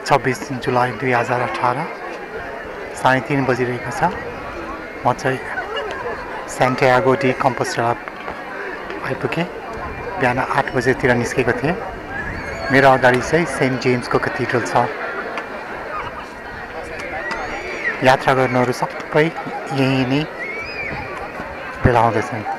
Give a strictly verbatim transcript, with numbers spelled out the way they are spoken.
छब्बीस जुलाई दुई हजार अठार साढे तीन बजिरहेको छ। म चाहिँ सेन्टियागो डी कम्पोस्टला आइपुगेँ। बिहान आठ बजेतिर निस्केको थिएँ। मेरो अगाडि चाहिँ सेन्ट जेम्सको कैथेड्रल छ। यात्रा गर्नेहरू सबै यहीँ नै भेला हुँदैछन्।